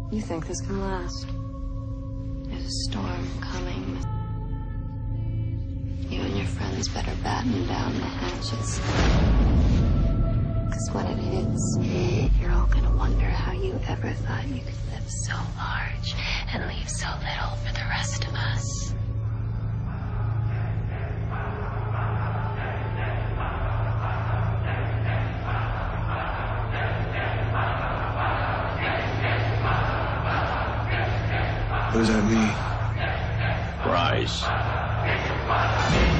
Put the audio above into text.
You think this can last? There's a storm coming. You and your friends better batten down the hatches. Because when it hits, you're all gonna wonder how you ever thought you could live so large and leave so little for the rest of us. What does that mean? Rise.